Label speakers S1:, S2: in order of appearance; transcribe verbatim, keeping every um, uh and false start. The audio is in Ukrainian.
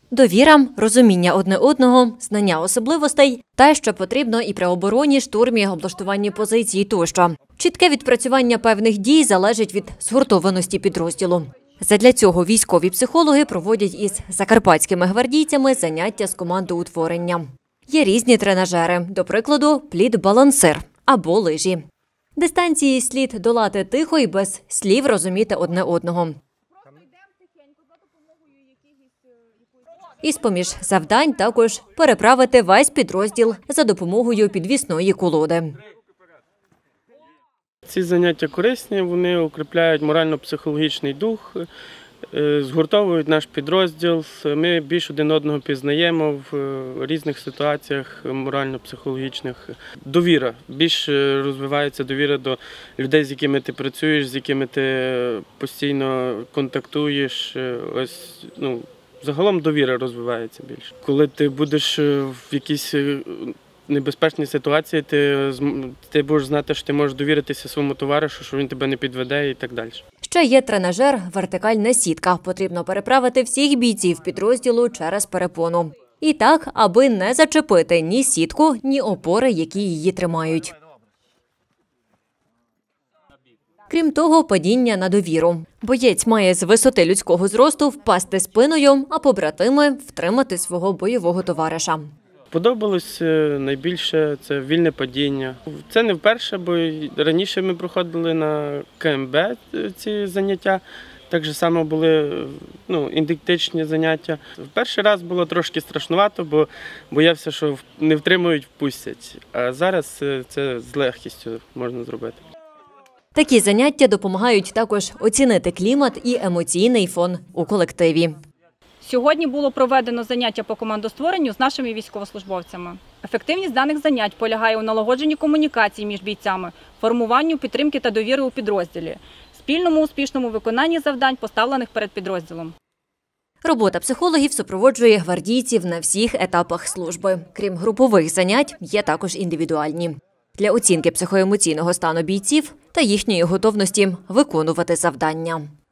S1: Довіра, розуміння одне одного, знання особливостей – те, що потрібно і при обороні, штурмі, облаштуванні позицій тощо. Чітке відпрацювання певних дій залежить від згуртованості підрозділу. Задля цього військові психологи проводять із закарпатськими гвардійцями заняття з командоутворення. Є різні тренажери, до прикладу, плід-балансир або лижі. Дистанції слід долати тихо і без слів розуміти одне одного. Із-поміж завдань також переправити весь підрозділ за допомогою підвісної колоди.
S2: Ці заняття корисні, вони укріпляють морально-психологічний дух, згуртовують наш підрозділ. Ми більш один одного пізнаємо в різних ситуаціях морально-психологічних. Довіра. Більш розвивається довіра до людей, з якими ти працюєш, з якими ти постійно контактуєш. Ось, ну, загалом довіра розвивається більше. Коли ти будеш в якійсь небезпечній ситуації, ти, ти будеш знати, що ти можеш довіритися своєму товаришу, що він тебе не підведе і так далі.
S1: Ще є тренажер «Вертикальна сітка». Потрібно переправити всіх бійців підрозділу через перепону. І так, аби не зачепити ні сітку, ні опори, які її тримають. Крім того, падіння на довіру. Боєць має з висоти людського зросту впасти спиною, а побратими – втримати свого бойового товариша.
S2: Подобалось найбільше це вільне падіння. Це не вперше, бо раніше ми проходили на ка ем бе ці заняття. Так само були ну, ідентичні заняття. В перший раз було трошки страшнувато, бо боявся, що не втримують, впустять. А зараз це з легкістю можна зробити.
S1: Такі заняття допомагають також оцінити клімат і емоційний фон у колективі.
S3: Сьогодні було проведено заняття по командостворенню з нашими військовослужбовцями. Ефективність даних занять полягає у налагодженні комунікації між бійцями, формуванню підтримки та довіри у підрозділі, спільному успішному виконанні завдань, поставлених перед підрозділом.
S1: Робота психологів супроводжує гвардійців на всіх етапах служби. Крім групових занять, є також індивідуальні. Для оцінки психоемоційного стану бійців та їхньої готовності виконувати завдання.